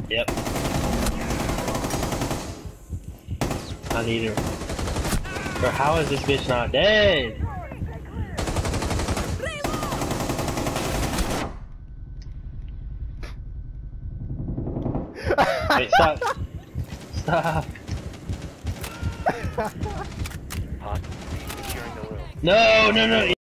Yep. I need her. Bro, how is this bitch not dead? Wait, stop. Stop. Hostage securing the room. No, no, no.